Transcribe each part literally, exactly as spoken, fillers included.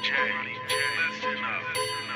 J, listen up.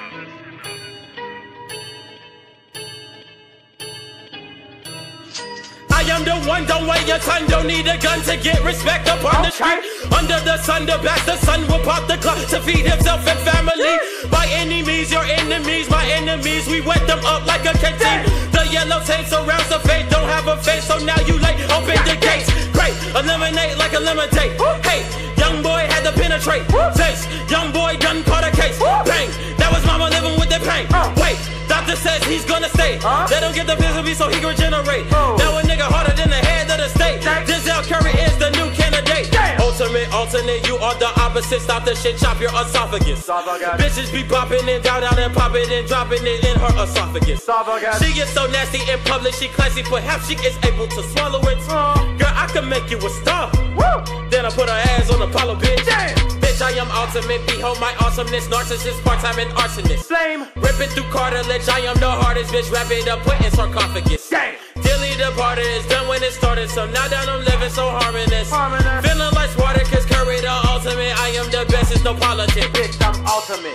I am the one, don't wait your time, don't need a gun to get respect up on the street. Under the sun, the best, the sun will pop the clock to feed himself and family. By any means, your enemies, my enemies, we wet them up like a canteen. The yellow tape surrounds the fate, don't have a face, so now you late, open the gates. Great, eliminate like a lemonade. Hey, young boy had to penetrate. Face, young boy done caught a case. Bang, that was mama living with the pain. Wait, doctor says he's gonna stay. They don't get the pills so he can regenerate. Now a nigga harder than the head of the state. Denzel Curry is the new candidate. Ultimate, alternate, you are the opposite. Stop the shit, chop your esophagus. Bitches be popping it down, down and popping and dropping it in her esophagus. She gets so nasty in public, she classy, perhaps she is able to swallow it. Girl, I can make you a star. Then I put her ass on Apollo, bitch. Bitch, I am ultimate, behold my awesomeness. Narcissist, part-time and arsonist. Flame, ripping through cartilage, I am the hardest bitch. Wrap it up, put in sarcophagus. Dilly the party is done when it started, so now that I'm living so harmonious. Feeling like water, cause Curry the ultimate. I am the best, it's no politics. Bitch, I'm ultimate.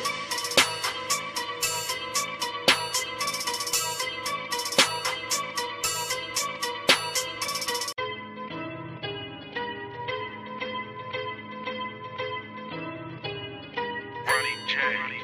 Ronnie J.